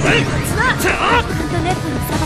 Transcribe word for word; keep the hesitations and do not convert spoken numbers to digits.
コツはカントネットの